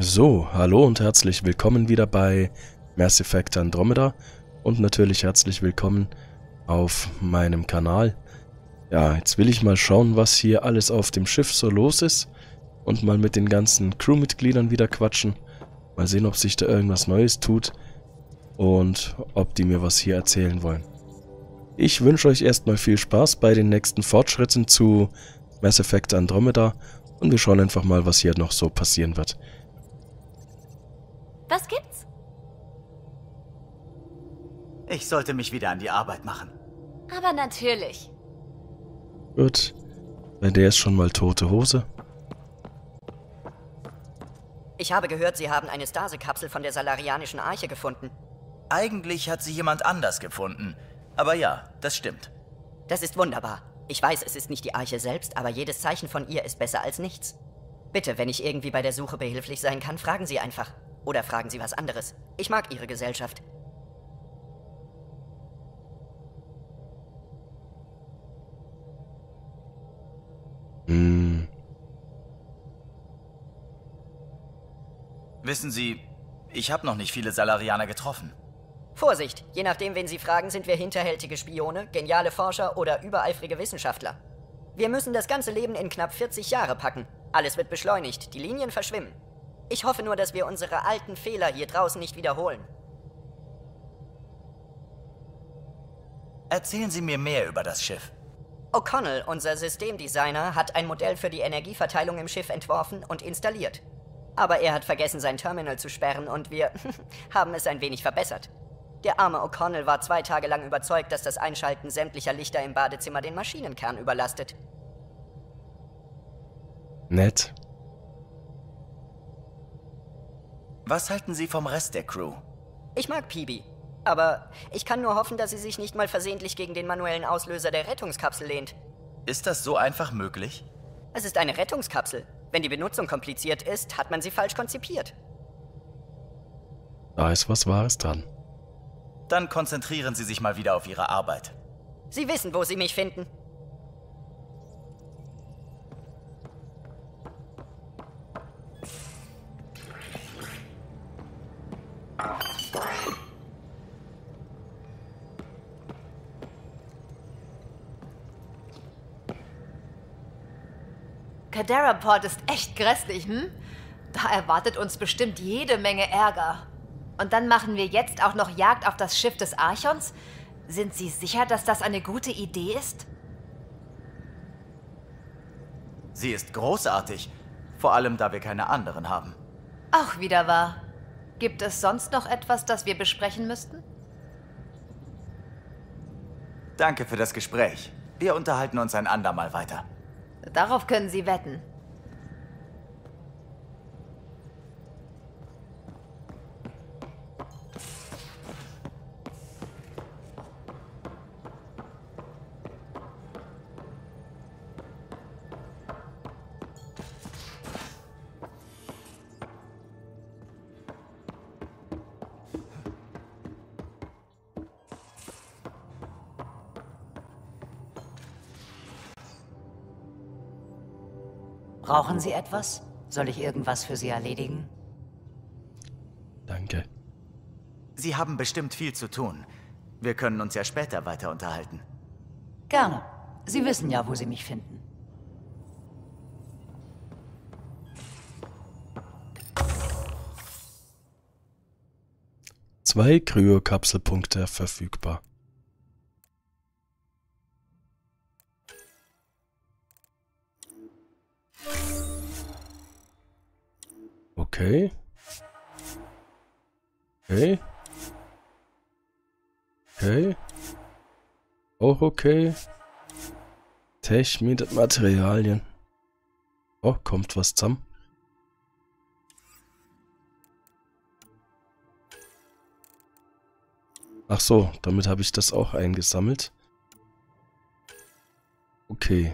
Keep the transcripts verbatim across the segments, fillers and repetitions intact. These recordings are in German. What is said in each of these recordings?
So, hallo und herzlich willkommen wieder bei Mass Effect Andromeda und natürlich herzlich willkommen auf meinem Kanal. Ja, jetzt will ich mal schauen, was hier alles auf dem Schiff so los ist und mal mit den ganzen Crewmitgliedern wieder quatschen. Mal sehen, ob sich da irgendwas Neues tut und ob die mir was hier erzählen wollen. Ich wünsche euch erstmal viel Spaß bei den nächsten Fortschritten zu Mass Effect Andromeda und wir schauen einfach mal, was hier noch so passieren wird. Was gibt's? Ich sollte mich wieder an die Arbeit machen. Aber natürlich. Gut, bei der ist schon mal tote Hose. Ich habe gehört, Sie haben eine Stase-Kapsel von der Salarianischen Arche gefunden. Eigentlich hat sie jemand anders gefunden. Aber ja, das stimmt. Das ist wunderbar. Ich weiß, es ist nicht die Arche selbst, aber jedes Zeichen von ihr ist besser als nichts. Bitte, wenn ich irgendwie bei der Suche behilflich sein kann, fragen Sie einfach. Oder fragen Sie was anderes. Ich mag Ihre Gesellschaft. Hm. Wissen Sie, ich habe noch nicht viele Salarianer getroffen. Vorsicht! Je nachdem, wen Sie fragen, sind wir hinterhältige Spione, geniale Forscher oder übereifrige Wissenschaftler. Wir müssen das ganze Leben in knapp vierzig Jahre packen. Alles wird beschleunigt, die Linien verschwimmen. Ich hoffe nur, dass wir unsere alten Fehler hier draußen nicht wiederholen. Erzählen Sie mir mehr über das Schiff. O'Connell, unser Systemdesigner, hat ein Modell für die Energieverteilung im Schiff entworfen und installiert. Aber er hat vergessen, sein Terminal zu sperren und wir haben es ein wenig verbessert. Der arme O'Connell war zwei Tage lang überzeugt, dass das Einschalten sämtlicher Lichter im Badezimmer den Maschinenkern überlastet. Nett. Was halten Sie vom Rest der Crew? Ich mag Peebee, aber ich kann nur hoffen, dass sie sich nicht mal versehentlich gegen den manuellen Auslöser der Rettungskapsel lehnt. Ist das so einfach möglich? Es ist eine Rettungskapsel. Wenn die Benutzung kompliziert ist, hat man sie falsch konzipiert. Da ist was Wahres dran. Dann konzentrieren Sie sich mal wieder auf Ihre Arbeit. Sie wissen, wo Sie mich finden. Kadaraport ist echt grässlich, hm? Da erwartet uns bestimmt jede Menge Ärger. Und dann machen wir jetzt auch noch Jagd auf das Schiff des Archons? Sind Sie sicher, dass das eine gute Idee ist? Sie ist großartig. Vor allem, da wir keine anderen haben. Auch wieder wahr. Gibt es sonst noch etwas, das wir besprechen müssten? Danke für das Gespräch. Wir unterhalten uns ein andermal weiter. Darauf können Sie wetten. Brauchen Sie etwas? Soll ich irgendwas für Sie erledigen? Danke. Sie haben bestimmt viel zu tun. Wir können uns ja später weiter unterhalten. Gerne. Sie wissen ja, wo Sie mich finden. Zwei Kryokapselpunkte verfügbar. Okay. Okay. Okay. Auch okay. Technik, Materialien. Oh, kommt was zusammen. Ach so, damit habe ich das auch eingesammelt. Okay.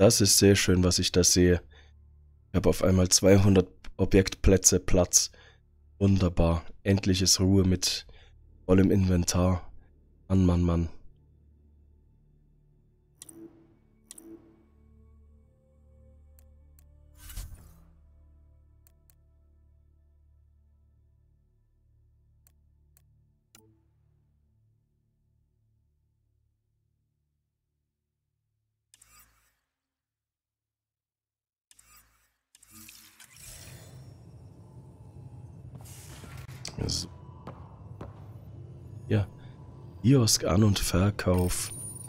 Das ist sehr schön, was ich da sehe. Ich habe auf einmal zweihundert Objektplätze Platz. Wunderbar. Endlich ist Ruhe mit vollem Inventar. Mann, Mann, Mann. So. Ja, Kiosk An- und Verkauf.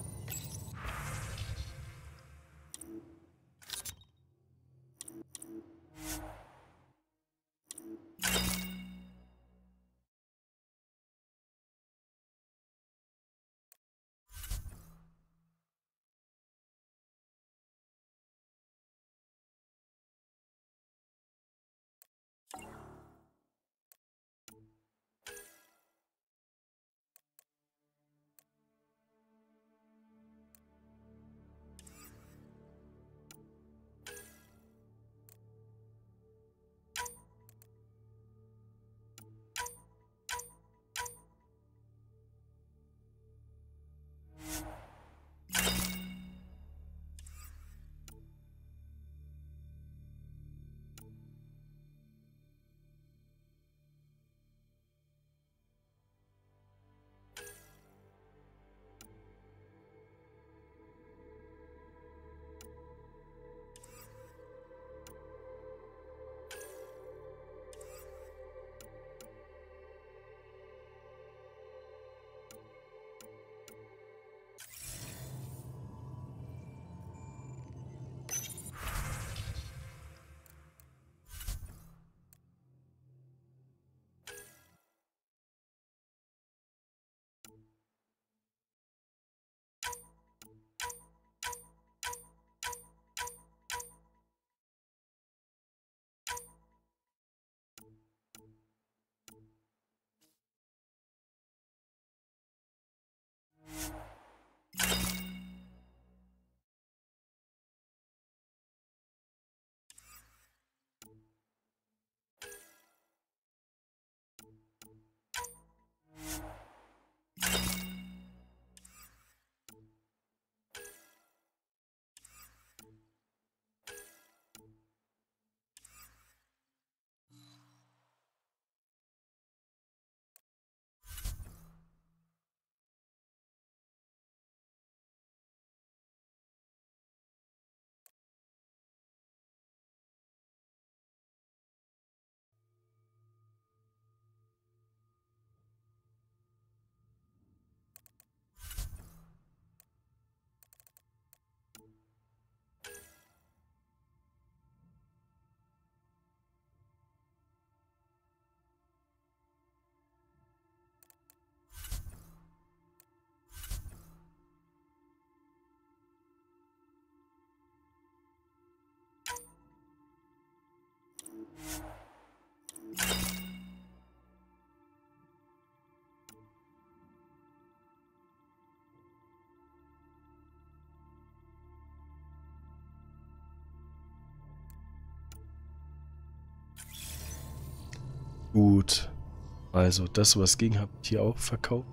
Gut. Also das, was ging, habe ich hier auch verkauft.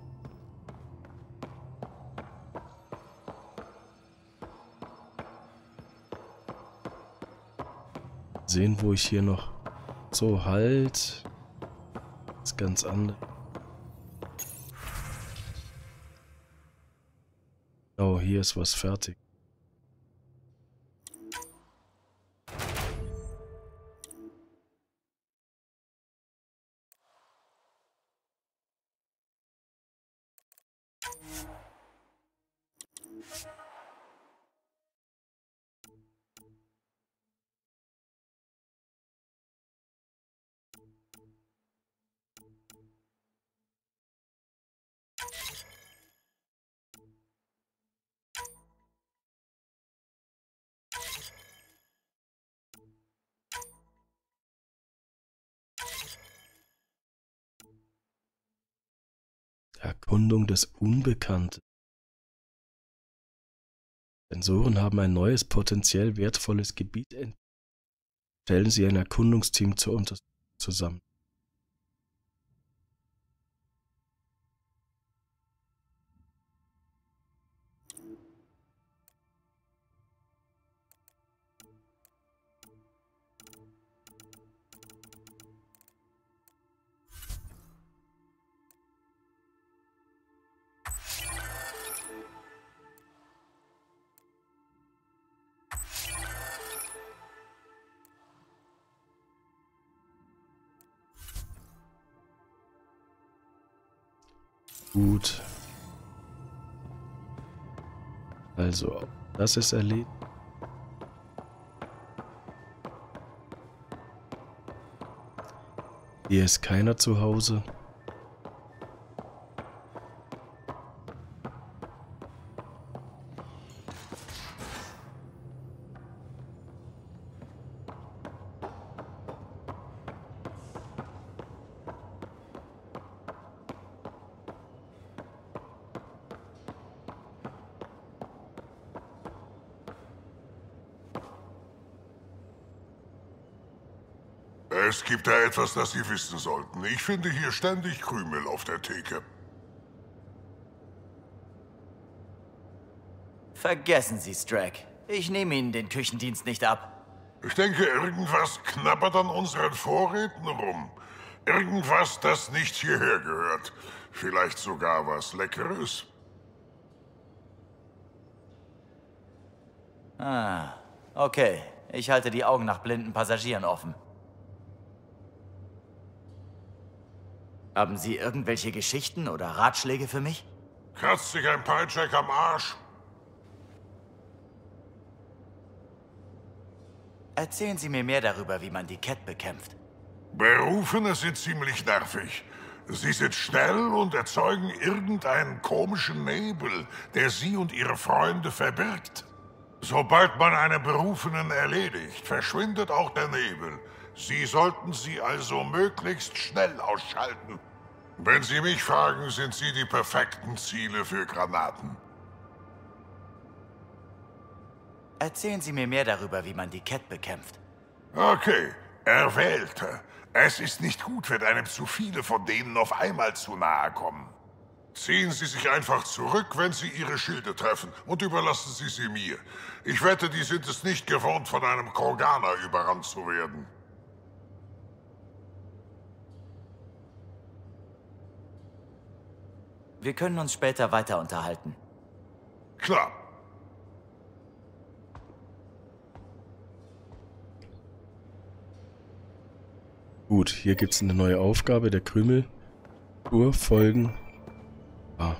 Sehen, wo ich hier noch... So, halt. Das ist ganz anders. Oh, hier ist was fertig. Erkundung des Unbekannten. Sensoren haben ein neues, potenziell wertvolles Gebiet entdeckt. Stellen Sie ein Erkundungsteam zur Untersuchung zusammen. Gut. Also, das ist erledigt. Hier ist keiner zu Hause. Es gibt da etwas, das Sie wissen sollten. Ich finde hier ständig Krümel auf der Theke. Vergessen Sie es, Drake. Ich nehme Ihnen den Küchendienst nicht ab. Ich denke, irgendwas knabbert an unseren Vorräten rum. Irgendwas, das nicht hierher gehört. Vielleicht sogar was Leckeres. Ah, okay. Ich halte die Augen nach blinden Passagieren offen. Haben Sie irgendwelche Geschichten oder Ratschläge für mich? Kratzt sich ein Piejack am Arsch? Erzählen Sie mir mehr darüber, wie man die Cat bekämpft. Berufene sind ziemlich nervig. Sie sind schnell und erzeugen irgendeinen komischen Nebel, der Sie und Ihre Freunde verbirgt. Sobald man einen Berufenen erledigt, verschwindet auch der Nebel. Sie sollten sie also möglichst schnell ausschalten. Wenn Sie mich fragen, sind Sie die perfekten Ziele für Granaten. Erzählen Sie mir mehr darüber, wie man die Cat bekämpft. Okay, Erwählte. Es ist nicht gut, wenn einem zu viele von denen auf einmal zu nahe kommen. Ziehen Sie sich einfach zurück, wenn Sie Ihre Schilde treffen, und überlassen Sie sie mir. Ich wette, die sind es nicht gewohnt, von einem Kroganer überrannt zu werden. Wir können uns später weiter unterhalten. Klar. Gut, hier gibt es eine neue Aufgabe, der Krümel. Tour folgen. Ah.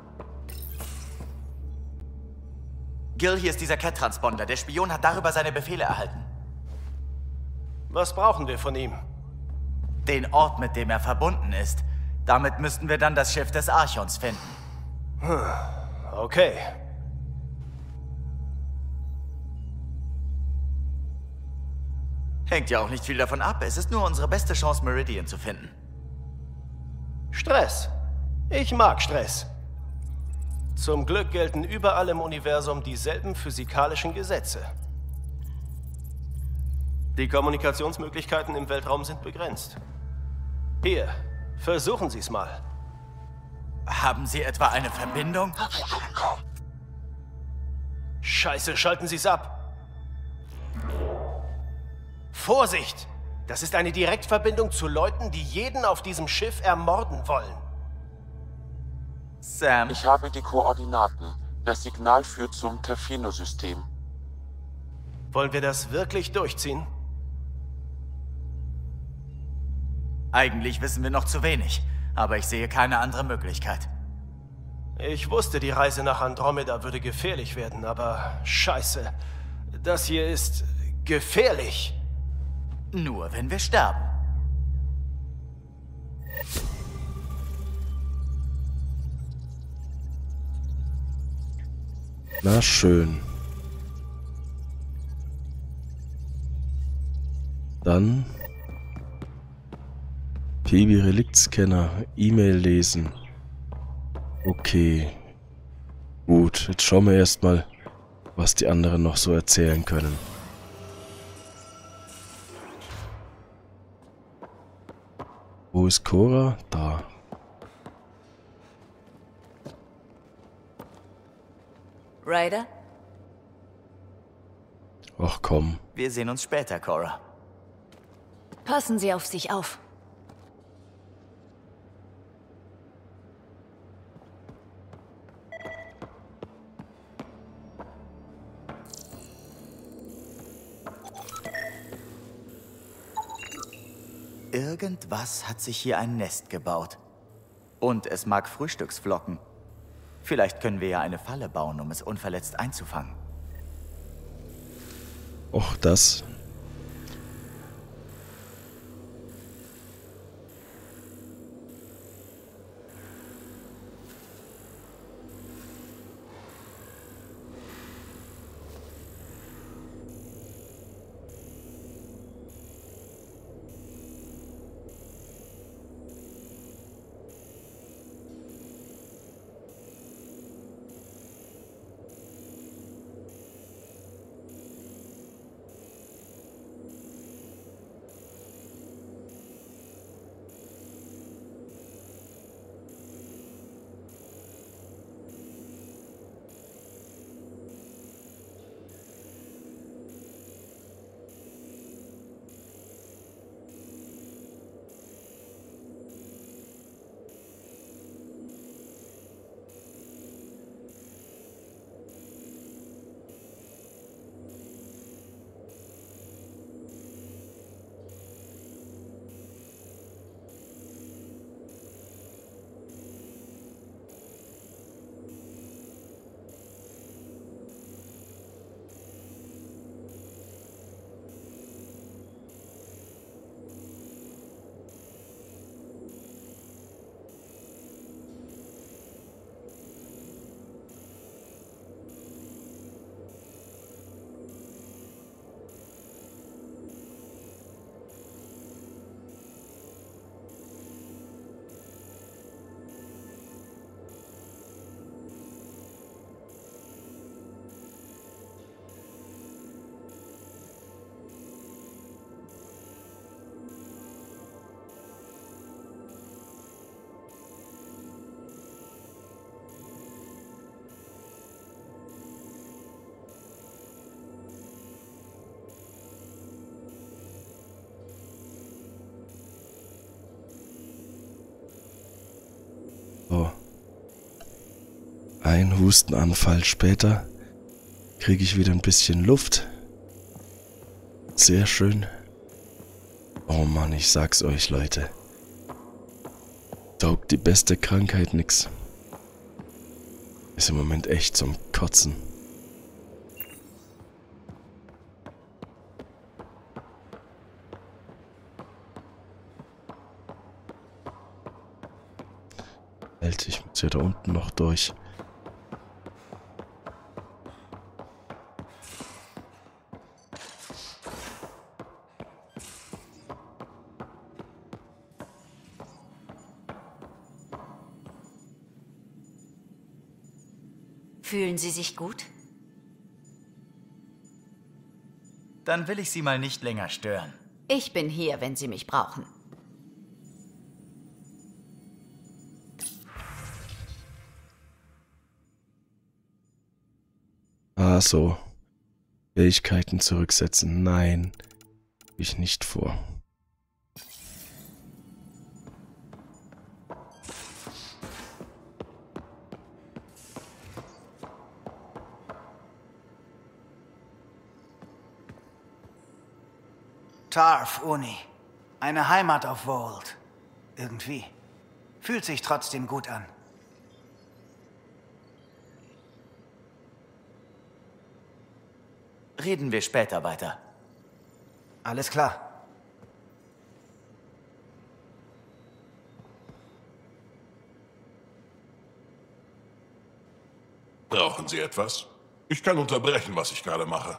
Gil, hier ist dieser Cat-Transponder. Der Spion hat darüber seine Befehle erhalten. Was brauchen wir von ihm? Den Ort, mit dem er verbunden ist. Damit müssten wir dann das Schiff des Archons finden. Hm. Okay. Hängt ja auch nicht viel davon ab. Es ist nur unsere beste Chance, Meridian zu finden. Stress. Ich mag Stress. Zum Glück gelten überall im Universum dieselben physikalischen Gesetze. Die Kommunikationsmöglichkeiten im Weltraum sind begrenzt. Hier, versuchen Sie es mal. Haben Sie etwa eine Verbindung? Scheiße, schalten Sie es ab. Vorsicht! Das ist eine Direktverbindung zu Leuten, die jeden auf diesem Schiff ermorden wollen. Sam? Ich habe die Koordinaten. Das Signal führt zum Terfino-System. Wollen wir das wirklich durchziehen? Eigentlich wissen wir noch zu wenig, aber ich sehe keine andere Möglichkeit. Ich wusste, die Reise nach Andromeda würde gefährlich werden, aber scheiße. Das hier ist gefährlich. Nur wenn wir sterben. Na schön. Dann Baby-Relikt-Scanner, E-Mail lesen. Okay. Gut, jetzt schauen wir erstmal, was die anderen noch so erzählen können. Wo ist Cora? Da. Ryder? Ach komm. Wir sehen uns später, Cora. Passen Sie auf sich auf. Irgendwas hat sich hier ein Nest gebaut. Und es mag Frühstücksflocken. Vielleicht können wir ja eine Falle bauen, um es unverletzt einzufangen. Och, das. So. Ein Hustenanfall später kriege ich wieder ein bisschen Luft. Sehr schön. Oh Mann, ich sag's euch, Leute. Taugt die beste Krankheit nix. Ist im Moment echt zum Kotzen. Hält, ich muss hier da unten noch durch. Fühlen Sie sich gut? Dann will ich Sie mal nicht länger stören. Ich bin hier, wenn Sie mich brauchen. Ah, so. Fähigkeiten zurücksetzen. Nein. Hab ich nicht vor. Tarf, Uni. Eine Heimat auf Voeld. Irgendwie. Fühlt sich trotzdem gut an. Reden wir später weiter. Alles klar. Brauchen Sie etwas? Ich kann unterbrechen, was ich gerade mache.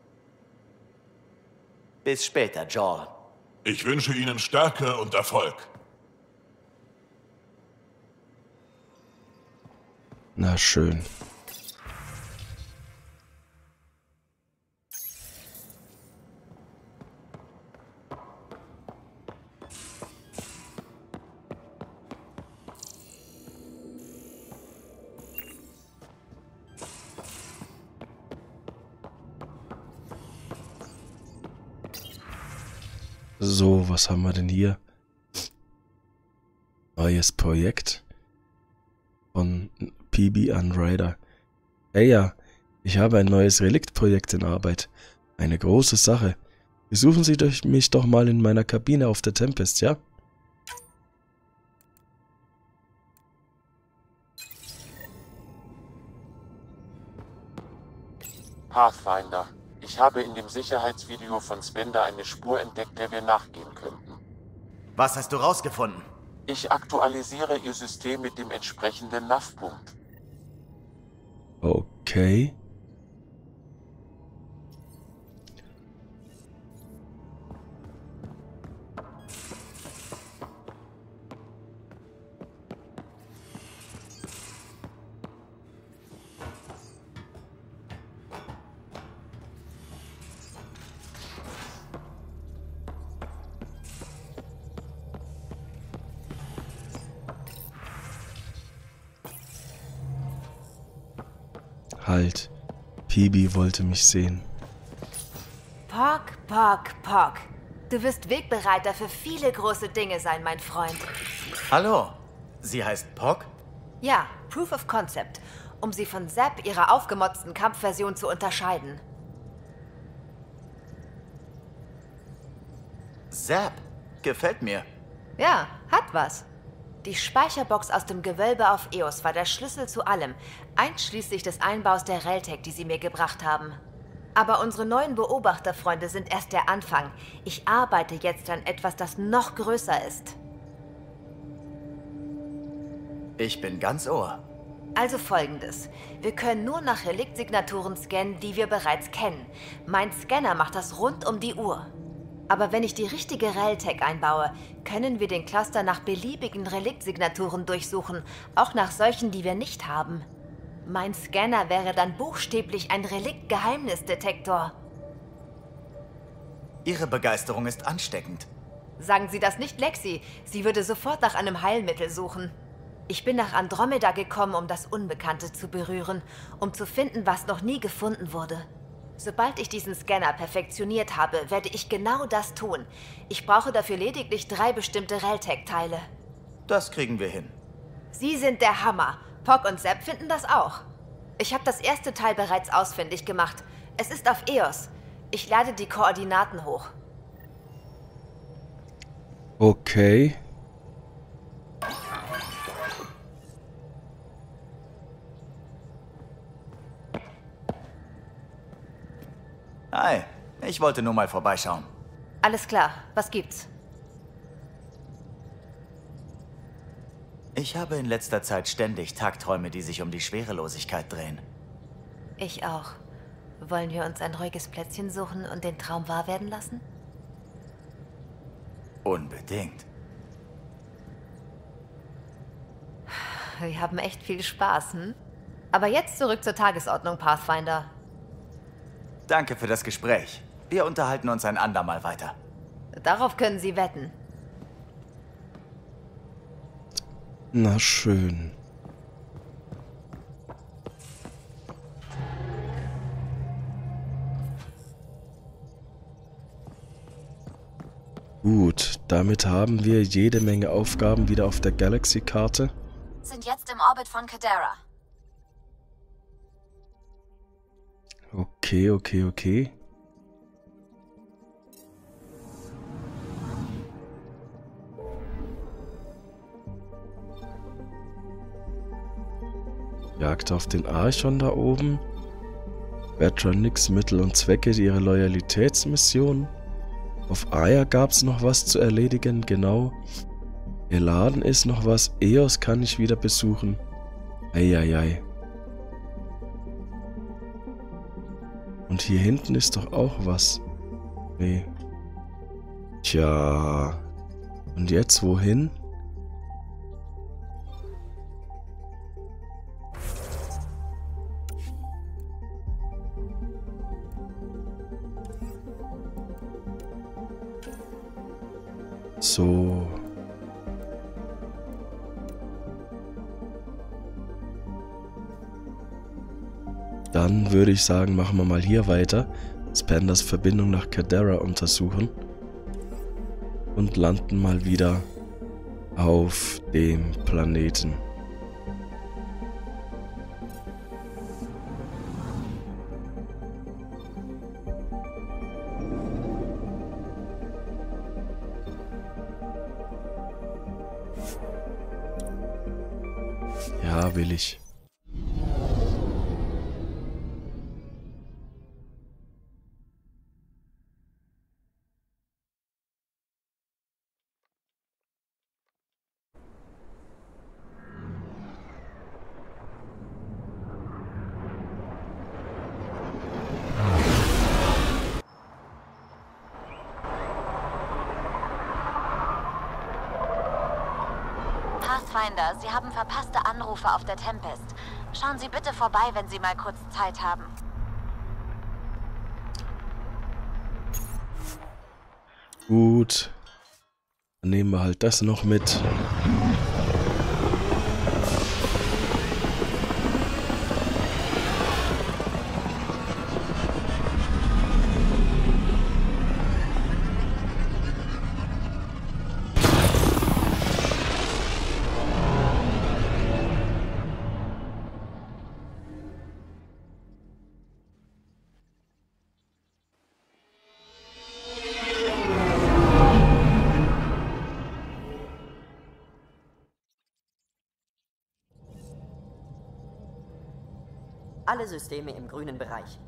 Bis später, Joel. Ich wünsche Ihnen Stärke und Erfolg. Na schön. So, was haben wir denn hier? Neues Projekt von P B and Ryder. Hey ja, ich habe ein neues Reliktprojekt in Arbeit. Eine große Sache. Besuchen Sie mich doch mal in meiner Kabine auf der Tempest, ja? Pathfinder. Ich habe in dem Sicherheitsvideo von Spender eine Spur entdeckt, der wir nachgehen könnten. Was hast du rausgefunden? Ich aktualisiere Ihr System mit dem entsprechenden N A V-Punkt. Okay. Halt. P B wollte mich sehen. Pock, Pock, Pock. Du wirst Wegbereiter für viele große Dinge sein, mein Freund. Hallo. Sie heißt Pock? Ja, Proof of Concept. Um sie von Zap, ihrer aufgemotzten Kampfversion, zu unterscheiden. Zap. Gefällt mir. Ja, hat was. Die Speicherbox aus dem Gewölbe auf Eos war der Schlüssel zu allem, einschließlich des Einbaus der Reltech, die sie mir gebracht haben. Aber unsere neuen Beobachterfreunde sind erst der Anfang. Ich arbeite jetzt an etwas, das noch größer ist. Ich bin ganz Ohr. Also Folgendes. Wir können nur nach Reliktsignaturen scannen, die wir bereits kennen. Mein Scanner macht das rund um die Uhr. Aber wenn ich die richtige Reltech einbaue, können wir den Cluster nach beliebigen Reliktsignaturen durchsuchen, auch nach solchen, die wir nicht haben. Mein Scanner wäre dann buchstäblich ein Relikt-Geheimnisdetektor. Ihre Begeisterung ist ansteckend. Sagen Sie das nicht Lexi, sie würde sofort nach einem Heilmittel suchen. Ich bin nach Andromeda gekommen, um das Unbekannte zu berühren, um zu finden, was noch nie gefunden wurde. Sobald ich diesen Scanner perfektioniert habe, werde ich genau das tun. Ich brauche dafür lediglich drei bestimmte Reltech-Teile. Das kriegen wir hin. Sie sind der Hammer. Pock und Zap finden das auch. Ich habe das erste Teil bereits ausfindig gemacht. Es ist auf Eos. Ich lade die Koordinaten hoch. Okay. Hi, ich wollte nur mal vorbeischauen. Alles klar, was gibt's? Ich habe in letzter Zeit ständig Tagträume, die sich um die Schwerelosigkeit drehen. Ich auch. Wollen wir uns ein ruhiges Plätzchen suchen und den Traum wahr werden lassen? Unbedingt. Wir haben echt viel Spaß, hm? Aber jetzt zurück zur Tagesordnung, Pathfinder. Danke für das Gespräch. Wir unterhalten uns ein andermal weiter. Darauf können Sie wetten. Na schön. Gut, damit haben wir jede Menge Aufgaben wieder auf der Galaxy-Karte. Sind jetzt im Orbit von Kadera. Okay, okay, okay. Jagd auf den Archon da oben. Veteranix Mittel und Zwecke ihrer Loyalitätsmission. Auf Aya gab es noch was zu erledigen, genau. Eladen ist noch was. Eos kann ich wieder besuchen. Eieiei. Und hier hinten ist doch auch was. Nee. Tja. Und jetzt wohin? So. Dann würde ich sagen, machen wir mal hier weiter. Spenders Verbindung nach Kadera untersuchen. und landen mal wieder auf dem Planeten. Ja, will ich. Pathfinder, Sie haben verpasste Anrufe auf der Tempest. Schauen Sie bitte vorbei, wenn Sie mal kurz Zeit haben. Gut. Dann nehmen wir halt das noch mit. Alle Systeme im grünen Bereich.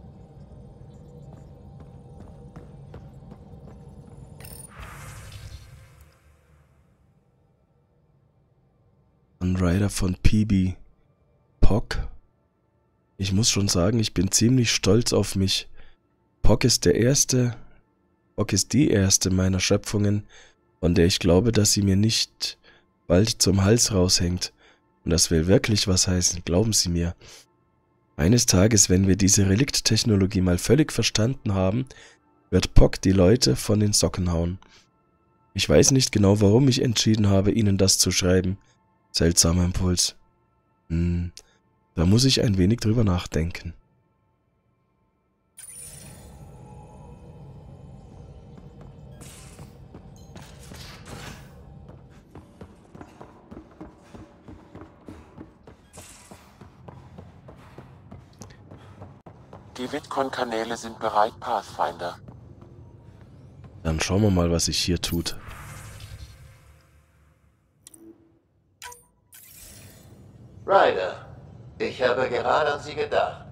Ein Rider von P B. Pock. Ich muss schon sagen, ich bin ziemlich stolz auf mich. Pock ist der erste, Pock ist die erste meiner Schöpfungen, von der ich glaube, dass sie mir nicht bald zum Hals raushängt. Und das will wirklich was heißen, glauben Sie mir. Eines Tages, wenn wir diese Relikt-Technologie mal völlig verstanden haben, wird Pock die Leute von den Socken hauen. Ich weiß nicht genau, warum ich entschieden habe, Ihnen das zu schreiben. Seltsamer Impuls. Hm, da muss ich ein wenig drüber nachdenken. Die Vidcon-Kanäle sind bereit, Pathfinder. Dann schauen wir mal, was sich hier tut. Ryder, ich habe gerade an Sie gedacht.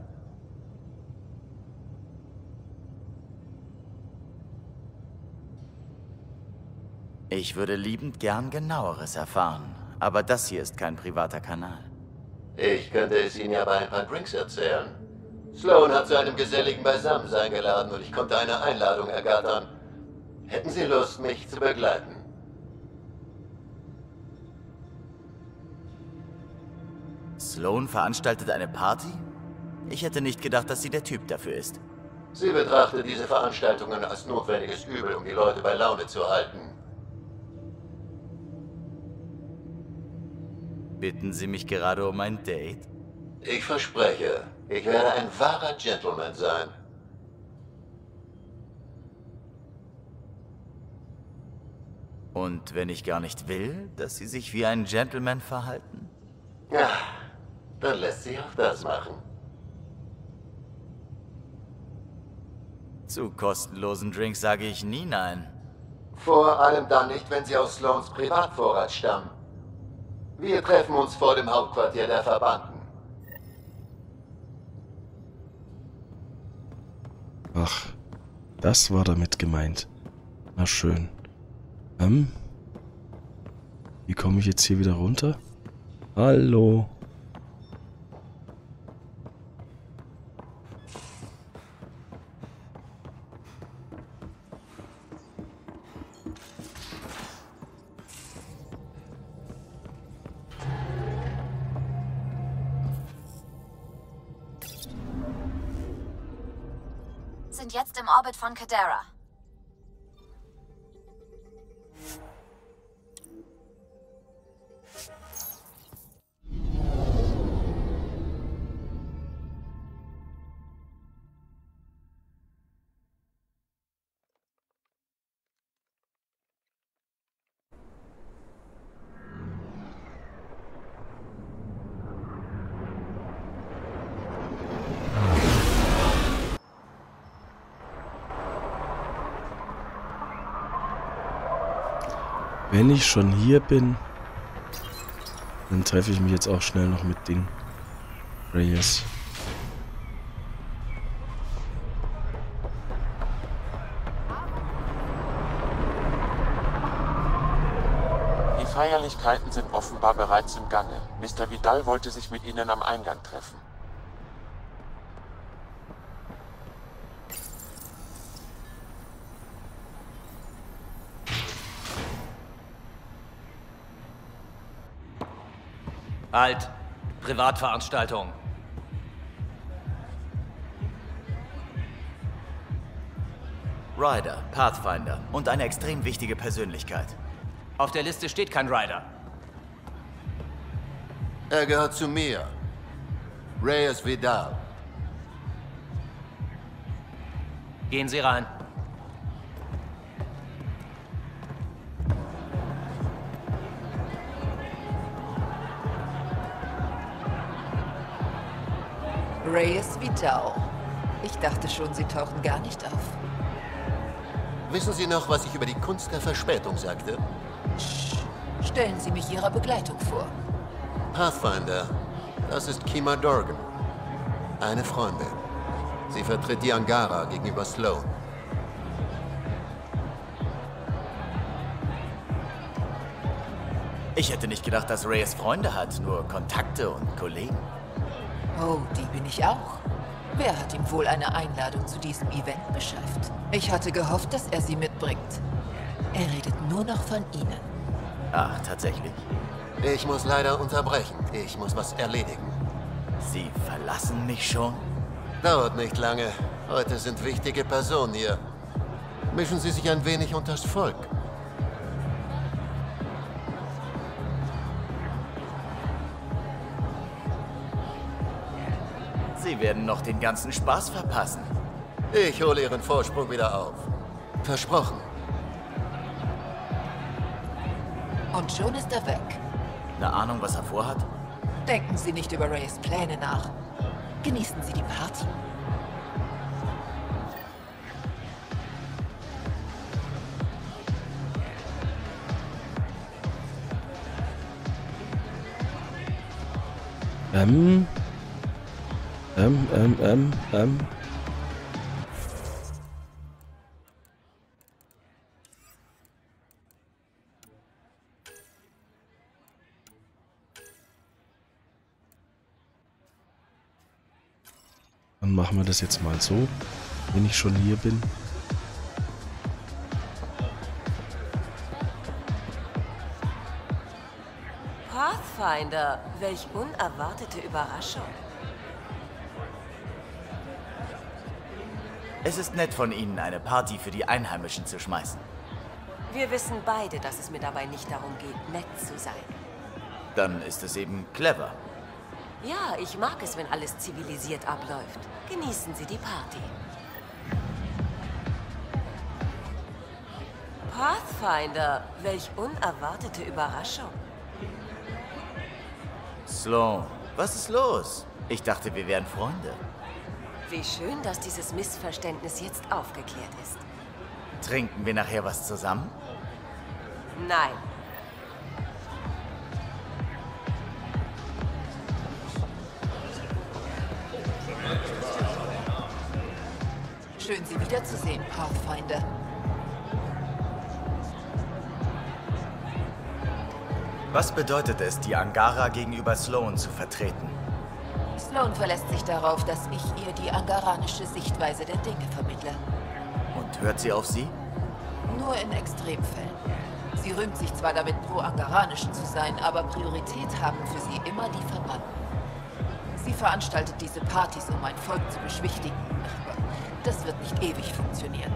Ich würde liebend gern Genaueres erfahren, aber das hier ist kein privater Kanal. Ich könnte es Ihnen ja bei ein paar Drinks erzählen. Sloan hat zu einem geselligen Beisammensein geladen und ich konnte eine Einladung ergattern. Hätten Sie Lust, mich zu begleiten? Sloan veranstaltet eine Party? Ich hätte nicht gedacht, dass sie der Typ dafür ist. Sie betrachtet diese Veranstaltungen als notwendiges Übel, um die Leute bei Laune zu halten. Bitten Sie mich gerade um ein Date? Ich verspreche, ich werde ein wahrer Gentleman sein. Und wenn ich gar nicht will, dass Sie sich wie ein Gentleman verhalten? Ja, dann lässt sich auch das machen. Zu kostenlosen Drinks sage ich nie nein. Vor allem dann nicht, wenn sie aus Sloans Privatvorrat stammen. Wir treffen uns vor dem Hauptquartier der Verbannten. Ach, das war damit gemeint. Na schön. Ähm, wie komme ich jetzt hier wieder runter? Hallo. Sind jetzt im Orbit von Kadera. Wenn ich schon hier bin, dann treffe ich mich jetzt auch schnell noch mit Ding. Reyes. Die Feierlichkeiten sind offenbar bereits im Gange. Mister Vidal wollte sich mit Ihnen am Eingang treffen. Halt! Privatveranstaltung. Ryder, Pathfinder und eine extrem wichtige Persönlichkeit. Auf der Liste steht kein Ryder. Er gehört zu mir. Reyes Vidal. Gehen Sie rein. Reyes Vidal. Ich dachte schon, Sie tauchen gar nicht auf. Wissen Sie noch, was ich über die Kunst der Verspätung sagte? Stellen Sie mich Ihrer Begleitung vor. Pathfinder, das ist Kima Dorgan. Eine Freundin. Sie vertritt die Angara gegenüber Sloan. Ich hätte nicht gedacht, dass Reyes Freunde hat, nur Kontakte und Kollegen. Oh, die bin ich auch. Wer hat ihm wohl eine Einladung zu diesem Event beschafft? Ich hatte gehofft, dass er sie mitbringt. Er redet nur noch von Ihnen. Ach, tatsächlich? Ich muss leider unterbrechen. Ich muss was erledigen. Sie verlassen mich schon? Dauert nicht lange. Heute sind wichtige Personen hier. Mischen Sie sich ein wenig unters Volk. Sie werden noch den ganzen Spaß verpassen. Ich hole Ihren Vorsprung wieder auf. Versprochen. Und schon ist er weg. Eine Ahnung, was er vorhat? Denken Sie nicht über Reyes Pläne nach. Genießen Sie die Party. Ähm. Ähm, ähm, ähm, ähm. Dann machen wir das jetzt mal so, wenn ich schon hier bin. Pathfinder, welch unerwartete Überraschung. Es ist nett von Ihnen, eine Party für die Einheimischen zu schmeißen. Wir wissen beide, dass es mir dabei nicht darum geht, nett zu sein. Dann ist es eben clever. Ja, ich mag es, wenn alles zivilisiert abläuft. Genießen Sie die Party. Pathfinder, welch unerwartete Überraschung. Sloan, was ist los? Ich dachte, wir wären Freunde. Wie schön, dass dieses Missverständnis jetzt aufgeklärt ist. Trinken wir nachher was zusammen? Nein. Schön, Sie wiederzusehen, Pathfinder. Was bedeutet es, die Angara gegenüber Sloan zu vertreten? Sloan verlässt sich darauf, dass ich ihr die angaranische Sichtweise der Dinge vermittle. Und hört sie auf Sie? Nur in Extremfällen. Sie rühmt sich zwar damit, pro-angaranisch zu sein, aber Priorität haben für sie immer die Verbannten. Sie veranstaltet diese Partys, um mein Volk zu beschwichtigen. Aber das wird nicht ewig funktionieren.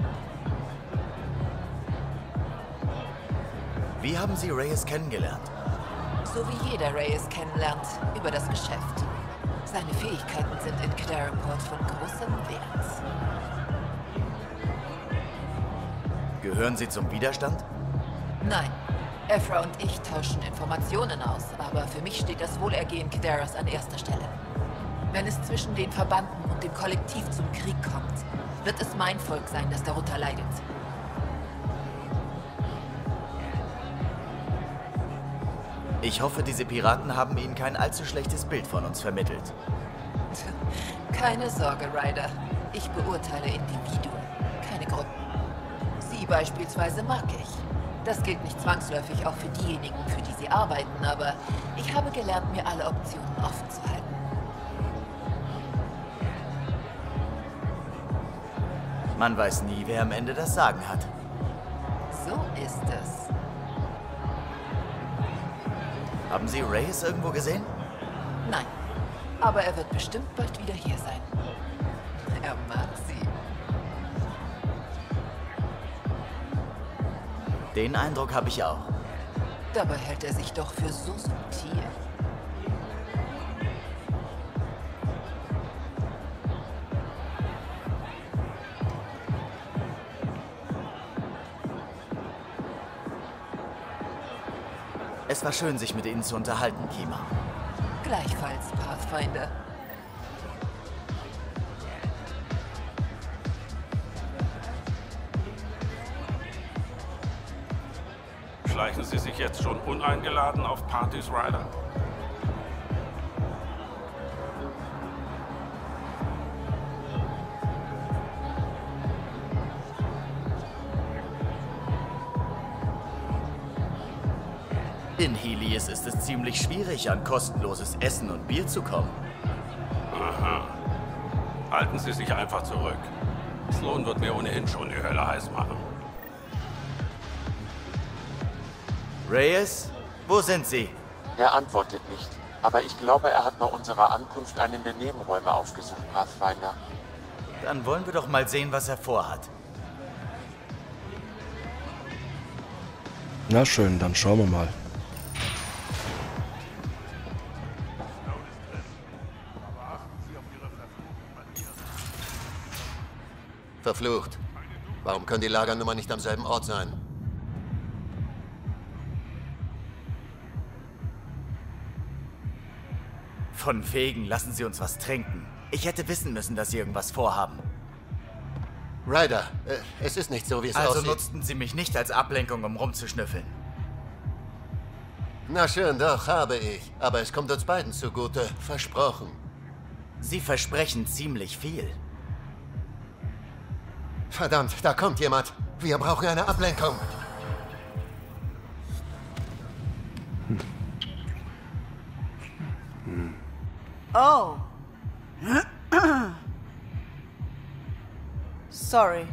Wie haben Sie Reyes kennengelernt? So wie jeder Reyes kennenlernt, über das Geschäft. Seine Fähigkeiten sind in Claremport von großem Wert. Gehören Sie zum Widerstand? Nein. Ephra und ich tauschen Informationen aus, aber für mich steht das Wohlergehen Kidaras an erster Stelle. Wenn es zwischen den Verbanden und dem Kollektiv zum Krieg kommt, wird es mein Volk sein, das darunter leidet. Ich hoffe, diese Piraten haben Ihnen kein allzu schlechtes Bild von uns vermittelt. Keine Sorge, Ryder. Ich beurteile Individuen, keine Gruppen. Sie beispielsweise mag ich. Das gilt nicht zwangsläufig auch für diejenigen, für die Sie arbeiten, aber ich habe gelernt, mir alle Optionen offen zu halten. Man weiß nie, wer am Ende das Sagen hat. So ist es. Haben Sie Reyes irgendwo gesehen? Nein, aber er wird bestimmt bald wieder hier sein. Er mag Sie. Den Eindruck habe ich auch. Dabei hält er sich doch für so subtil. Es war schön, sich mit Ihnen zu unterhalten, Kima. Gleichfalls, Pathfinder. Schleichen Sie sich jetzt schon uneingeladen auf Partys, Ryder? In Helios ist es ziemlich schwierig, an kostenloses Essen und Bier zu kommen. Aha. Halten Sie sich einfach zurück. Sloan wird mir ohnehin schon die Hölle heiß machen. Reyes, wo sind Sie? Er antwortet nicht, aber ich glaube, er hat bei unserer Ankunft einen der Nebenräume aufgesucht, Pathfinder. Dann wollen wir doch mal sehen, was er vorhat. Na schön, dann schauen wir mal. Verflucht. Warum können die Lagernummer nicht am selben Ort sein? Von wegen, lassen Sie uns was trinken. Ich hätte wissen müssen, dass Sie irgendwas vorhaben. Ryder, äh, es ist nicht so, wie es also aussieht. Also nutzten Sie mich nicht als Ablenkung, um rumzuschnüffeln. Na schön, doch, habe ich. Aber es kommt uns beiden zugute. Versprochen. Sie versprechen ziemlich viel. Verdammt, da kommt jemand. Wir brauchen eine Ablenkung. Hm. Hm. Oh. Sorry.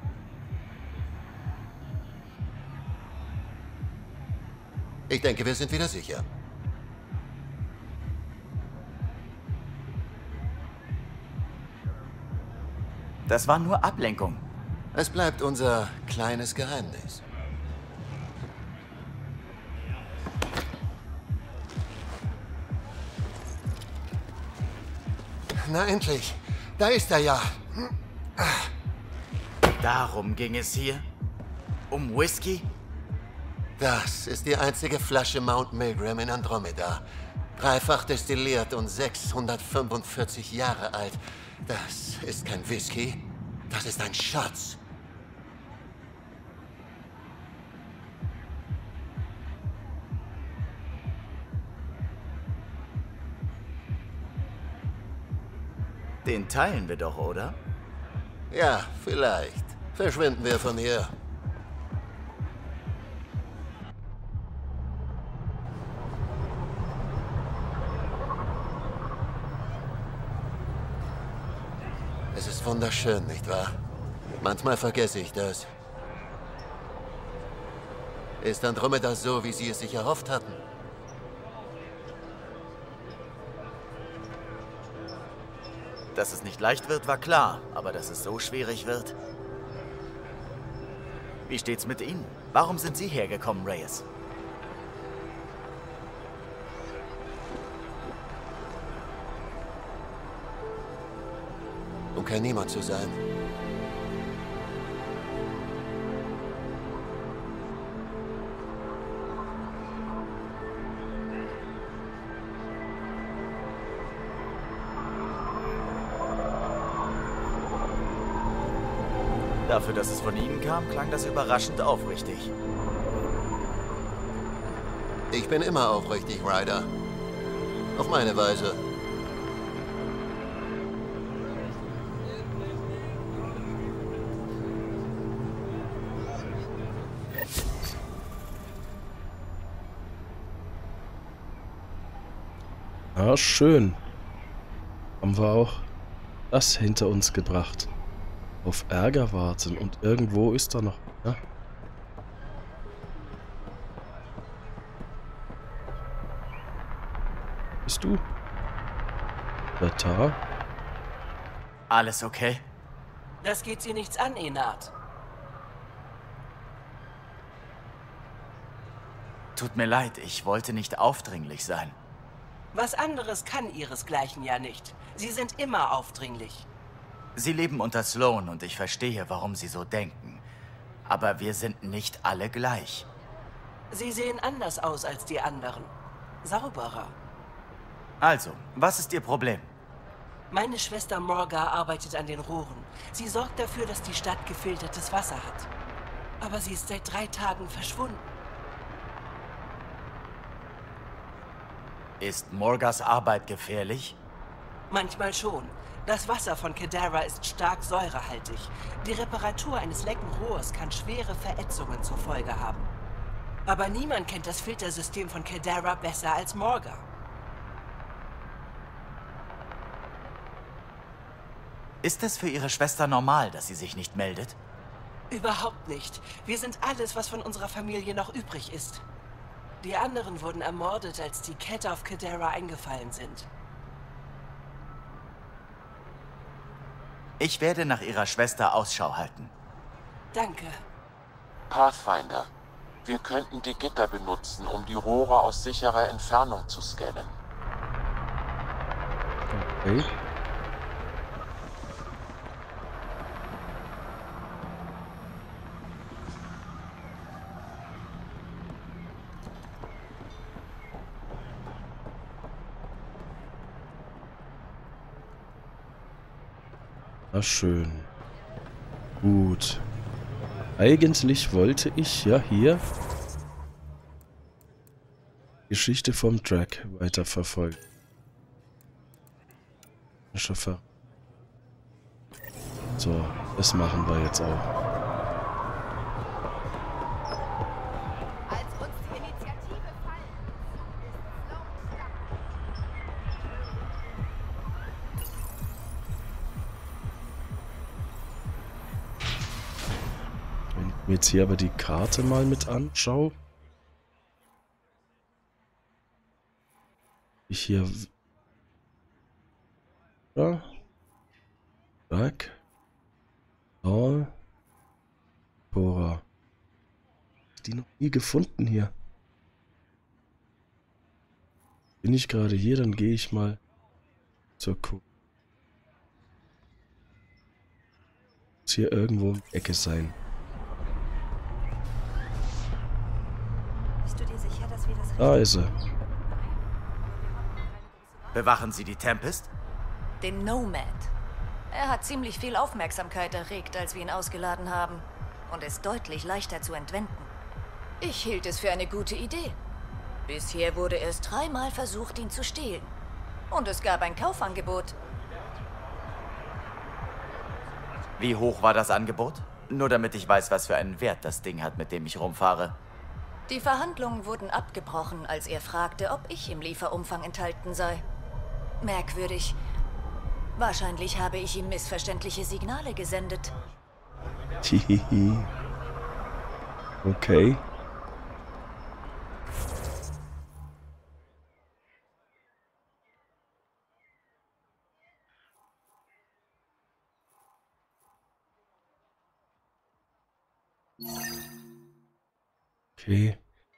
Ich denke, wir sind wieder sicher. Das war nur Ablenkung. Es bleibt unser kleines Geheimnis. Na endlich, da ist er ja. Darum ging es hier? Um Whisky? Das ist die einzige Flasche Mount Milgram in Andromeda. Dreifach destilliert und sechshundertfünfundvierzig Jahre alt. Das ist kein Whisky, das ist ein Schatz. Den teilen wir doch, oder? Ja, vielleicht. Verschwinden wir von hier. Es ist wunderschön, nicht wahr? Manchmal vergesse ich das. Ist Andromeda so, wie Sie es sich erhofft hatten? Dass es nicht leicht wird, war klar. Aber dass es so schwierig wird... Wie steht's mit Ihnen? Warum sind Sie hergekommen, Reyes? Um kein Niemand zu sein. Dafür, dass es von Ihnen kam, klang das überraschend aufrichtig. Ich bin immer aufrichtig, Ryder. Auf meine Weise. Ah, schön. Haben wir auch das hinter uns gebracht. Auf Ärger warten und irgendwo ist da noch... Ja? Bist du? Da? Alles okay? Das geht Sie nichts an, Enard. Tut mir leid, ich wollte nicht aufdringlich sein. Was anderes kann Ihresgleichen ja nicht. Sie sind immer aufdringlich. Sie leben unter Sloan und ich verstehe, warum Sie so denken. Aber wir sind nicht alle gleich. Sie sehen anders aus als die anderen. Sauberer. Also, was ist Ihr Problem? Meine Schwester Morga arbeitet an den Rohren. Sie sorgt dafür, dass die Stadt gefiltertes Wasser hat. Aber sie ist seit drei Tagen verschwunden. Ist Morgas Arbeit gefährlich? Manchmal schon. Das Wasser von Kedara ist stark säurehaltig. Die Reparatur eines lecken Rohrs kann schwere Verätzungen zur Folge haben. Aber niemand kennt das Filtersystem von Kedara besser als Morga. Ist es für Ihre Schwester normal, dass sie sich nicht meldet? Überhaupt nicht. Wir sind alles, was von unserer Familie noch übrig ist. Die anderen wurden ermordet, als die Kett auf Kedara eingefallen sind. Ich werde nach Ihrer Schwester Ausschau halten. Danke. Pathfinder, wir könnten die Gitter benutzen, um die Rohre aus sicherer Entfernung zu scannen. Okay. Na schön. Gut. Eigentlich wollte ich ja hier Geschichte vom Track weiterverfolgen. Schiffer. So, das machen wir jetzt auch. Jetzt hier aber die Karte mal mit anschaue. Ich hier... Ja. Back. Hall. Tora. Die noch nie gefunden hier. Bin ich gerade hier, dann gehe ich mal zur Kuh. Muss hier irgendwo in der Ecke sein. Da ist er. Bewachen Sie die Tempest? Den Nomad. Er hat ziemlich viel Aufmerksamkeit erregt, als wir ihn ausgeladen haben. Und ist deutlich leichter zu entwenden. Ich hielt es für eine gute Idee. Bisher wurde erst dreimal versucht, ihn zu stehlen. Und es gab ein Kaufangebot. Wie hoch war das Angebot? Nur damit ich weiß, was für einen Wert das Ding hat, mit dem ich rumfahre. Die Verhandlungen wurden abgebrochen, als er fragte, ob ich im Lieferumfang enthalten sei. Merkwürdig. Wahrscheinlich habe ich ihm missverständliche Signale gesendet. Hihihi. Okay. Okay.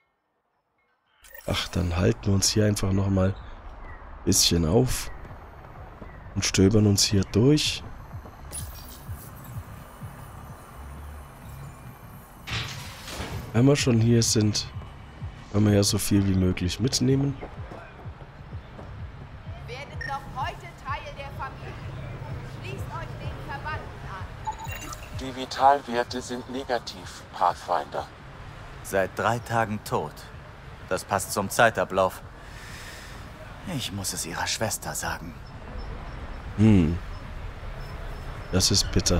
Ach, dann halten wir uns hier einfach noch mal ein bisschen auf und stöbern uns hier durch. Wenn wir schon hier sind, können wir ja so viel wie möglich mitnehmen. Werdet noch heute Teil der Familie. Schließt euch den Verbanden an. Die Vitalwerte sind negativ, Pathfinder. Seit drei Tagen tot. Das passt zum Zeitablauf. Ich muss es ihrer Schwester sagen. Hm. Das ist bitter.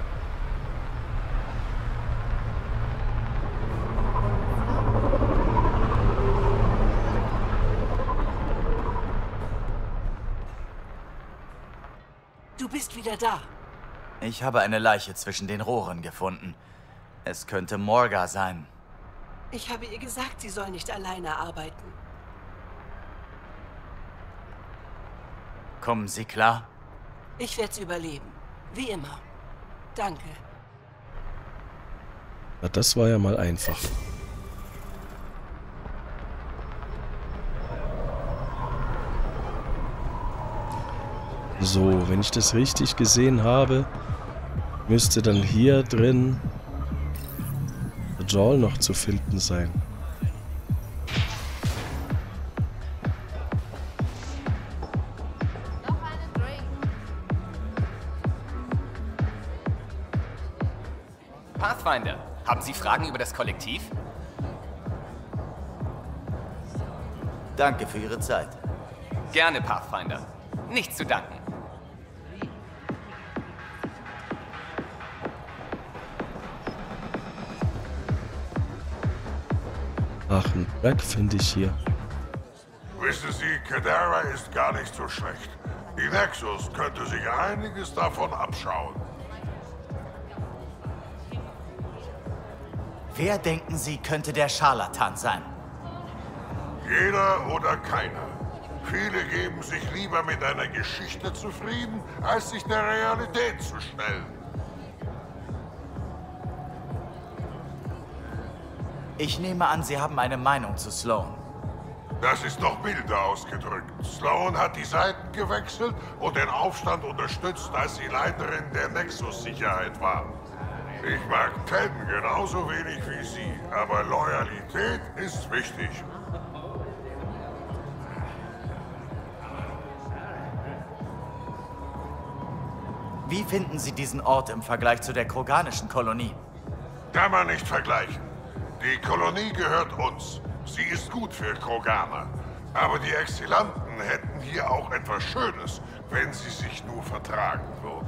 Du bist wieder da. Ich habe eine Leiche zwischen den Rohren gefunden. Es könnte Morga sein. Ich habe ihr gesagt, sie soll nicht alleine arbeiten. Kommen Sie klar? Ich werde es überleben. Wie immer. Danke. Na, das war ja mal einfach. So, wenn ich das richtig gesehen habe, müsste dann hier drin der Jawl noch zu finden sein. Pathfinder, haben Sie Fragen über das Kollektiv? Danke für Ihre Zeit. Gerne, Pathfinder. Nichts zu danken. Ach, ein Berg finde ich hier. Wissen Sie, Kadara ist gar nicht so schlecht. Die Nexus könnte sich einiges davon abschauen. Wer denken Sie, könnte der Scharlatan sein? Jeder oder keiner. Viele geben sich lieber mit einer Geschichte zufrieden, als sich der Realität zu stellen. Ich nehme an, Sie haben eine Meinung zu Sloan. Das ist noch milder ausgedrückt. Sloan hat die Seiten gewechselt und den Aufstand unterstützt, als sie Leiterin der Nexus-Sicherheit war. Ich mag Ten genauso wenig wie Sie, aber Loyalität ist wichtig. Wie finden Sie diesen Ort im Vergleich zu der kroganischen Kolonie? Kann man nicht vergleichen. Die Kolonie gehört uns. Sie ist gut für Kroganer. Aber die Exilanten hätten hier auch etwas Schönes, wenn sie sich nur vertragen würden.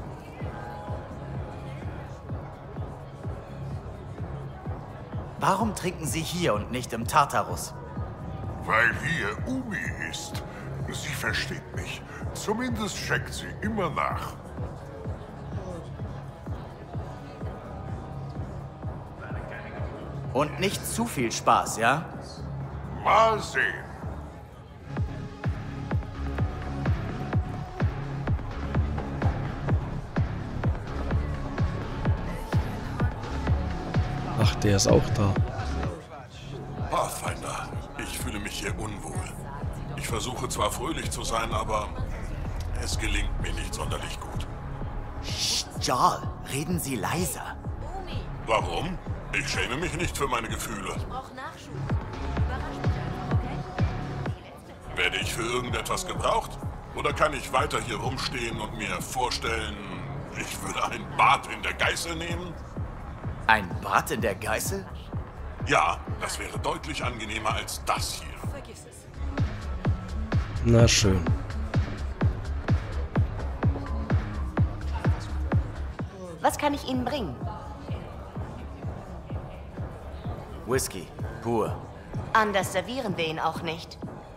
Warum trinken Sie hier und nicht im Tartarus? Weil hier Umi ist. Sie versteht mich. Zumindest checkt sie immer nach. Und nicht zu viel Spaß, ja? Mal sehen. Ach, der ist auch da. Pathfinder, ich fühle mich hier unwohl. Ich versuche zwar fröhlich zu sein, aber es gelingt mir nicht sonderlich gut. Psst, Jawl, reden Sie leiser. Warum? Ich schäme mich nicht für meine Gefühle. Werde ich für irgendetwas gebraucht? Oder kann ich weiter hier rumstehen und mir vorstellen, ich würde ein Bad in der Geißel nehmen? Ein Bad in der Geißel? Ja, das wäre deutlich angenehmer als das hier. Vergiss es. Na schön. Was kann ich Ihnen bringen? Whisky, pur. Anders servieren wir ihn auch nicht.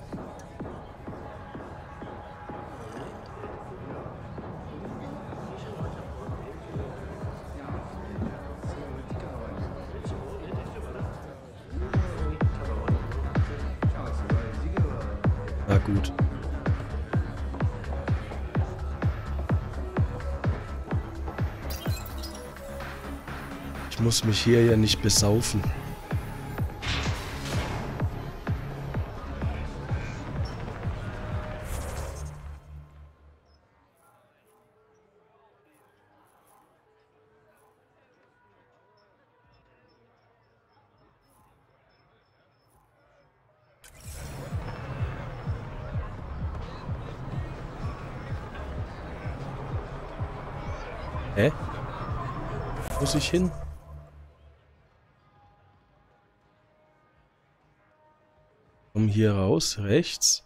Na gut. Ich muss mich hier ja nicht besaufen. Hä? Muss ich hin? komme hier raus, rechts.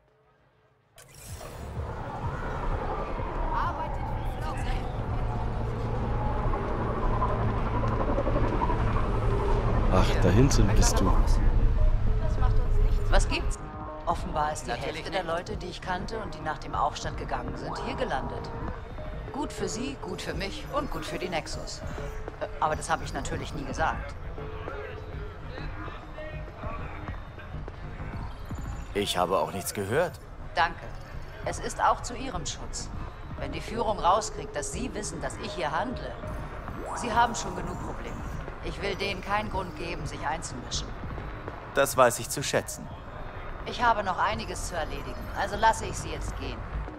Ach, da hinten bist du. Was gibt's? Offenbar ist die Hälfte der Leute, die ich kannte und die nach dem Aufstand gegangen sind, hier gelandet. Gut für sie, gut für mich und gut für die Nexus. Äh, Aber das habe ich natürlich nie gesagt. Ich habe auch nichts gehört. Danke. Es ist auch zu Ihrem Schutz. Wenn die Führung rauskriegt, dass Sie wissen, dass ich hier handle. Sie haben schon genug Probleme. Ich will denen keinen Grund geben, sich einzumischen. Das weiß ich zu schätzen. Ich habe noch einiges zu erledigen, also lasse ich Sie jetzt gehen.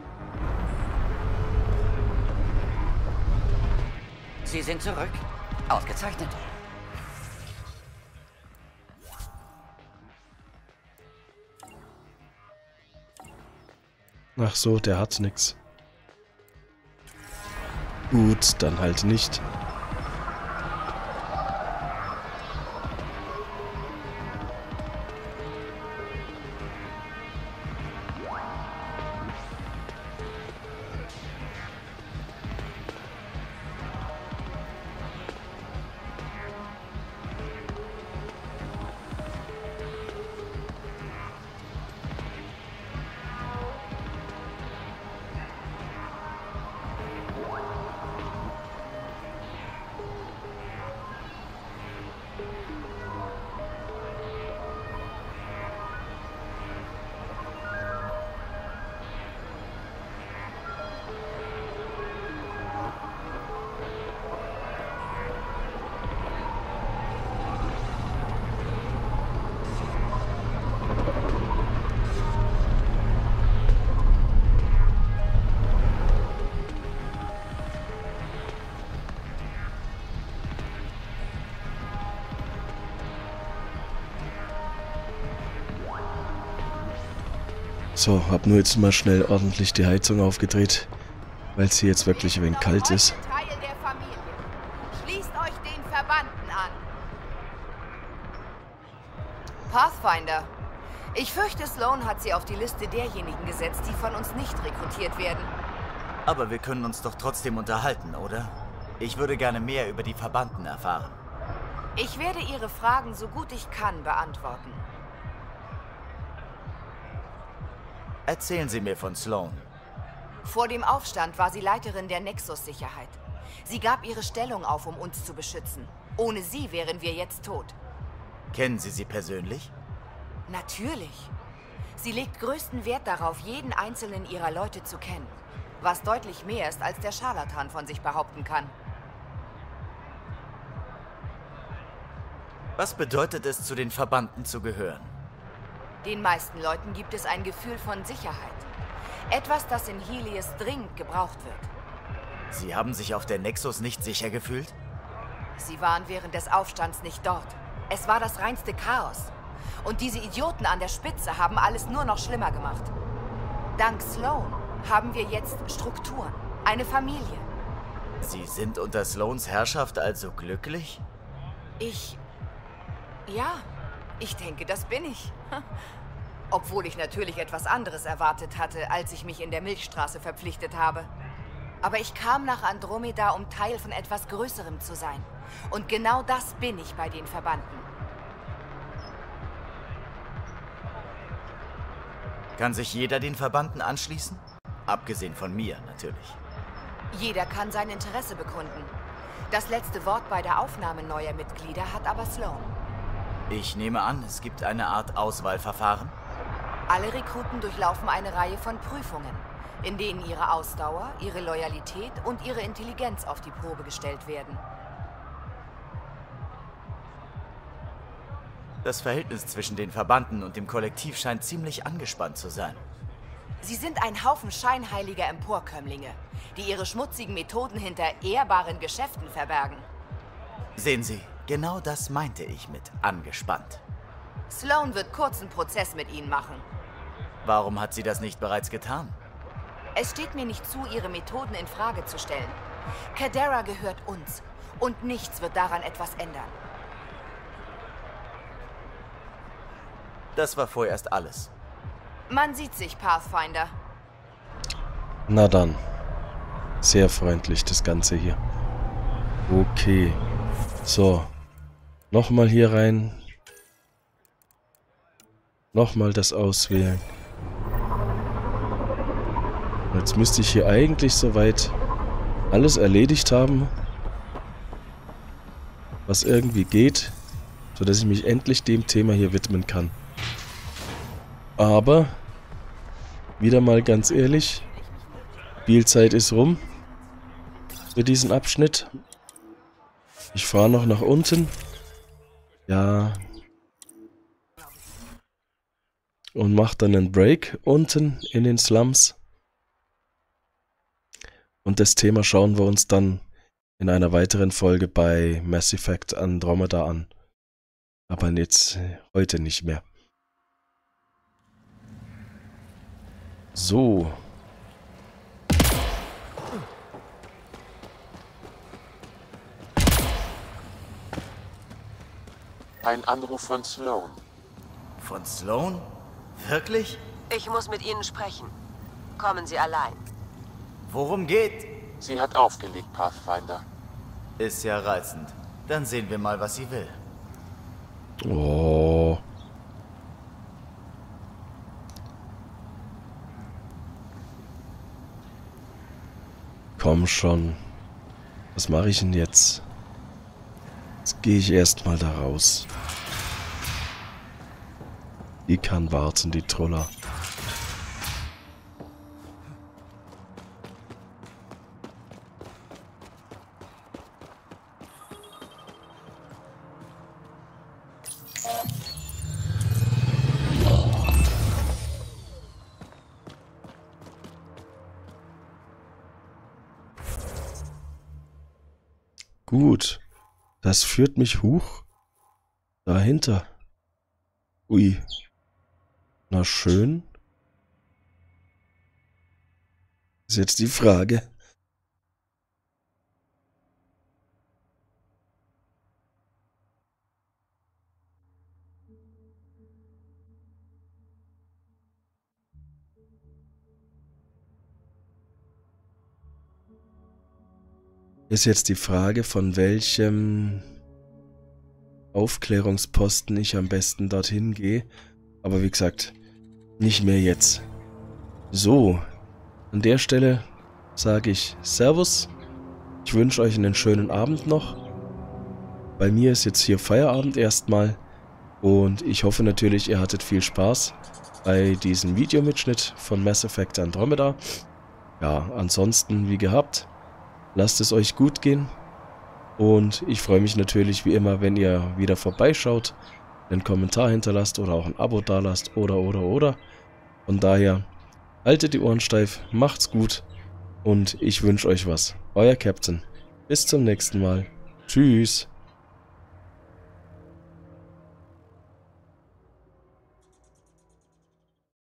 Sie sind zurück. Ausgezeichnet. Ach so, der hat nix. Gut, dann halt nicht. So, hab nur jetzt mal schnell ordentlich die Heizung aufgedreht, weil es hier jetzt wirklich ein wenig kalt ist. Teil der Familie. Schließt euch den Verbanden an. Pathfinder. Ich fürchte, Sloan hat sie auf die Liste derjenigen gesetzt, die von uns nicht rekrutiert werden. Aber wir können uns doch trotzdem unterhalten, oder? Ich würde gerne mehr über die Verbanden erfahren. Ich werde Ihre Fragen so gut ich kann beantworten. Erzählen Sie mir von Sloan. Vor dem Aufstand war sie Leiterin der Nexus-Sicherheit. Sie gab ihre Stellung auf, um uns zu beschützen. Ohne sie wären wir jetzt tot. Kennen Sie sie persönlich? Natürlich. Sie legt größten Wert darauf, jeden einzelnen ihrer Leute zu kennen. Was deutlich mehr ist, als der Scharlatan von sich behaupten kann. Was bedeutet es, zu den Verbanden zu gehören? Den meisten Leuten gibt es ein Gefühl von Sicherheit. Etwas, das in Helios dringend gebraucht wird. Sie haben sich auf der Nexus nicht sicher gefühlt? Sie waren während des Aufstands nicht dort. Es war das reinste Chaos. Und diese Idioten an der Spitze haben alles nur noch schlimmer gemacht. Dank Sloan haben wir jetzt Strukturen, eine Familie. Sie sind unter Sloans Herrschaft also glücklich? Ich... Ja, ich denke, das bin ich. Obwohl ich natürlich etwas anderes erwartet hatte, als ich mich in der Milchstraße verpflichtet habe. Aber ich kam nach Andromeda, um Teil von etwas Größerem zu sein. Und genau das bin ich bei den Verbanden. Kann sich jeder den Verbanden anschließen? Abgesehen von mir, natürlich. Jeder kann sein Interesse bekunden. Das letzte Wort bei der Aufnahme neuer Mitglieder hat aber Sloan. Ich nehme an, es gibt eine Art Auswahlverfahren? Alle Rekruten durchlaufen eine Reihe von Prüfungen, in denen ihre Ausdauer, ihre Loyalität und ihre Intelligenz auf die Probe gestellt werden. Das Verhältnis zwischen den Verbanden und dem Kollektiv scheint ziemlich angespannt zu sein. Sie sind ein Haufen scheinheiliger Emporkömmlinge, die ihre schmutzigen Methoden hinter ehrbaren Geschäften verbergen. Sehen Sie, genau das meinte ich mit angespannt. Sloan wird kurzen Prozess mit Ihnen machen. Warum hat sie das nicht bereits getan? Es steht mir nicht zu, Ihre Methoden in Frage zu stellen. Cadera gehört uns und nichts wird daran etwas ändern. Das war vorerst alles. Man sieht sich, Pathfinder. Na dann. Sehr freundlich, das Ganze hier. Okay. So. Nochmal hier rein. Nochmal das auswählen. Jetzt müsste ich hier eigentlich soweit alles erledigt haben, was irgendwie geht, sodass ich mich endlich dem Thema hier widmen kann. Aber, wieder mal ganz ehrlich, Spielzeit ist rum für diesen Abschnitt. Ich fahre noch nach unten. Ja. Und mache dann einen Break unten in den Slums. Und das Thema schauen wir uns dann in einer weiteren Folge bei Mass Effect Andromeda an. Aber jetzt heute nicht mehr. So. Ein Anruf von Sloan. Von Sloan? Wirklich? Ich muss mit Ihnen sprechen. Kommen Sie allein. Worum geht? Sie hat aufgelegt, Pathfinder. Ist ja reizend. Dann sehen wir mal, was sie will. Oh. Komm schon. Was mache ich denn jetzt? Jetzt gehe ich erstmal da raus. Die kann warten, die Troller. Gut. Das führt mich hoch. Dahinter. Ui. Na schön. Ist jetzt die Frage. Ist jetzt die Frage, von welchem Aufklärungsposten ich am besten dorthin gehe. Aber wie gesagt, nicht mehr jetzt. So, an der Stelle sage ich Servus. Ich wünsche euch einen schönen Abend noch. Bei mir ist jetzt hier Feierabend erstmal. Und ich hoffe natürlich, ihr hattet viel Spaß bei diesem Videomitschnitt von Mass Effect Andromeda. Ja, ansonsten wie gehabt. Lasst es euch gut gehen und ich freue mich natürlich wie immer, wenn ihr wieder vorbeischaut, einen Kommentar hinterlasst oder auch ein Abo dalasst oder oder oder. Von daher, haltet die Ohren steif, macht's gut und ich wünsche euch was. Euer Captain. Bis zum nächsten Mal. Tschüss.